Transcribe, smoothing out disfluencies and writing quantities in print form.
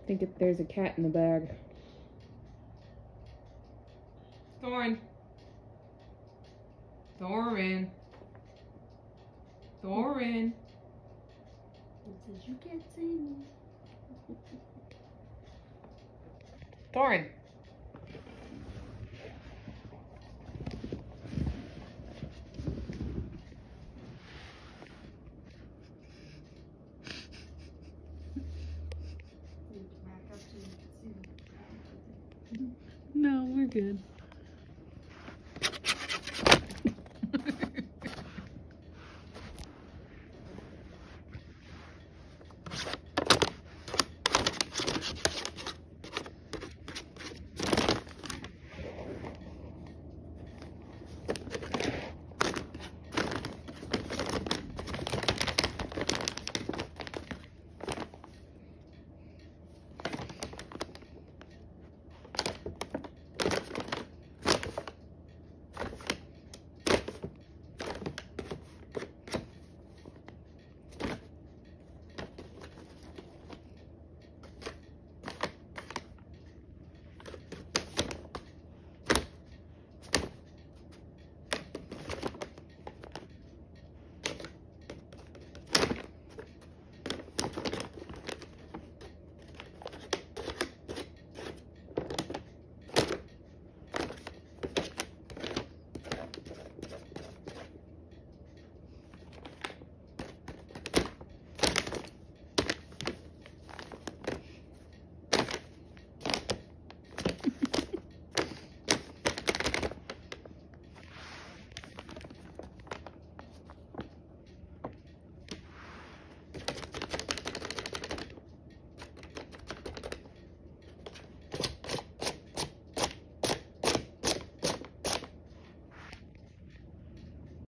I think there's a cat in the bag. Thorin. Thorin. Thorin. It says you can't see me. Thorin. Back up so you can see me. No, we're good.